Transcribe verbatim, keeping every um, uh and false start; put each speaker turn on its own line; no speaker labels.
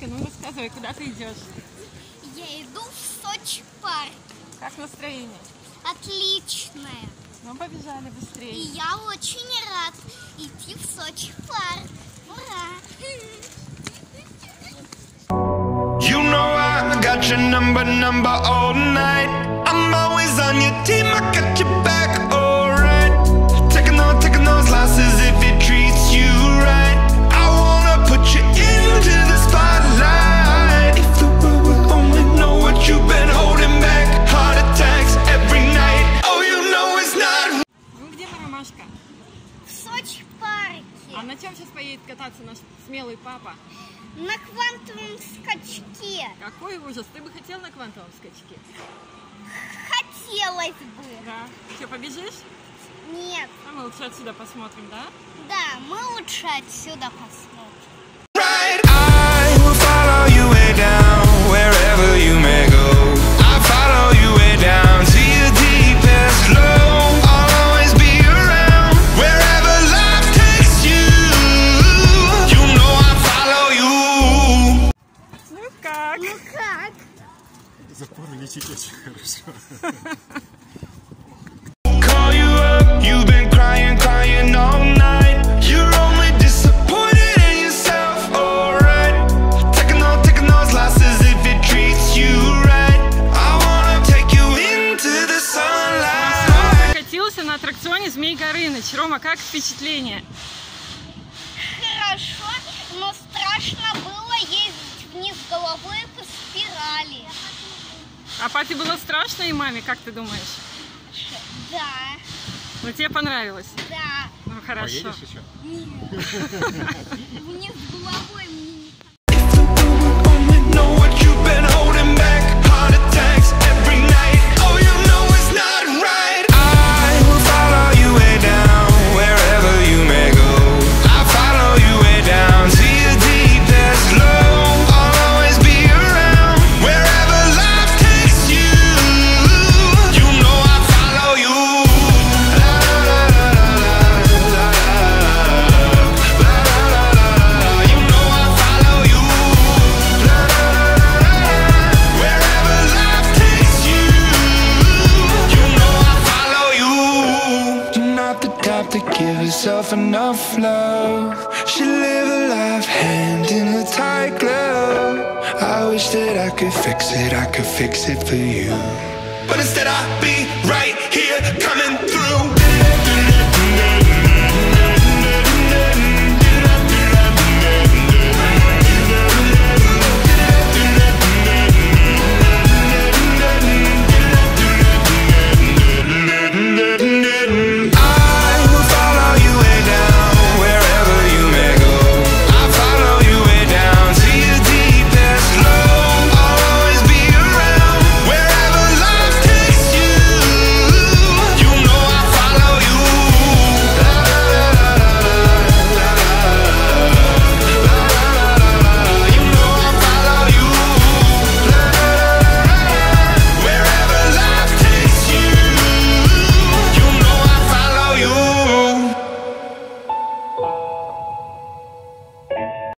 Машка, ну рассказывай, куда ты идешь?
Я иду в Сочи парк.
Как настроение?
Отличное.
Ну, побежали быстрее.
И я очень рад идти в Сочи парк. Ура!
You know I got your number, number all night. I'm always on your team, I got your back, alright. Taking on, taking those losses if it treats you right. I wanna put you into the spotlight. If the world would only know what you've been holding back. Heart attacks every night. Oh, you know it's not.
Ну, где моя Машка?
В Сочи парке.
А на чем сейчас поедет кататься наш смелый папа?
На квантовом скачке.
Какой ужас! Ты бы хотел на квантовом скачке?
Хотелось бы.
Да. Что, побежишь?
Нет.
А мы лучше отсюда посмотрим, да?
Да, мы лучше отсюда посмотрим.
Right, I will follow you way down, wherever you may go. I follow you way down to your deepest low. I'll always be around, wherever life takes you. You know I follow you.
Ну как?
Ну как?
Запоры летит очень хорошо.
Call you up, you've been crying, crying all night. You're only disappointed in yourself, alright. Taking all, taking those losses if it treats you right. I wanna take you into the sunlight.
Прокатился на аттракционе Змей Горыныч. Рома, как впечатление?
Хорошо, но страшно было ездить вниз головой по спирали.
А папе было страшно и маме, как ты думаешь?
Да,
Ну, тебе понравилось?
да.
Ну, хорошо.
Поедешь еще?
Вниз головой мне.
Only know what you've been holding back. Heart attacks every night. Oh, you know it's not right. I will follow you way down, wherever you may go. I follow you way down to your deepest low. I'll always be around, wherever life takes you. You know I follow you. La la la la la la la la la la. You know I follow you. La la la la la. Wherever life takes you. You know I follow you. You're not the type to give yourself enough love. Should live a life hand in a tight glove. I wish that I could fix it, I could fix it for you. But instead I'll be right here coming through.